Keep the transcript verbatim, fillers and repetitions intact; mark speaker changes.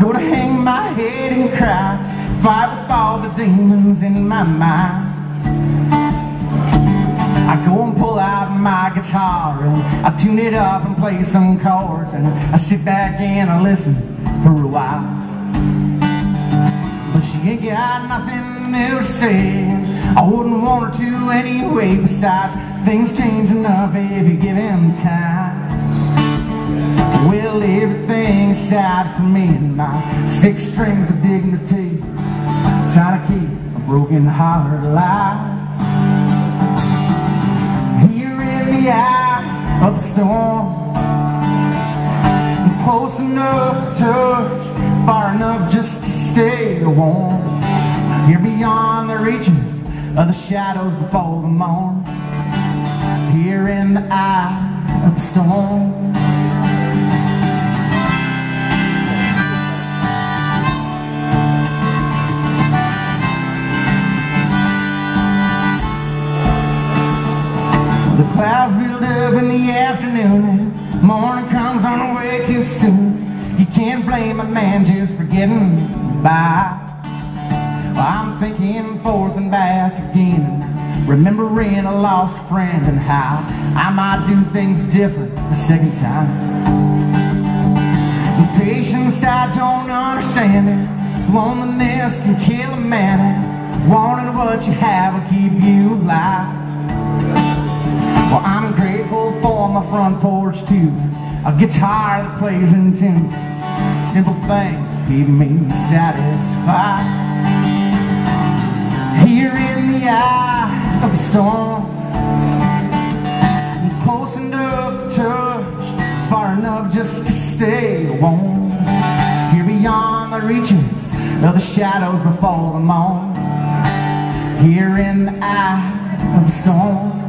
Speaker 1: go to hang my head and cry, fight with all the demons in my mind. I go and pull out my guitar and I tune it up and play some chords, and I sit back and I listen for a while. But she ain't got nothing new to say, I wouldn't want her to anyway. Besides, things change enough if you give him time. Well, everything aside for me and my six strings of dignity, trying to keep a broken heart alive. Here in the eye of the storm, I'm close enough to touch, far enough just to stay warm. Here beyond the reaches of the shadows before the morn. Here in the eye of the storm. The clouds build up in the afternoon and morning comes on way too soon. You can't blame a man just for getting by. Well, I'm thinking forth and back again, remembering a lost friend and how I might do things different the second time. And patience, I don't understand it. Loneliness can kill a man, wanting what you have will keep you alive. Well, I'm grateful for my front porch too, a guitar that plays in tune. Simple things keep me satisfied. Here in the eye of the storm, I'm close enough to touch, far enough just to stay warm. Here beyond the reaches of the shadows before the morn. Here in the eye of the storm.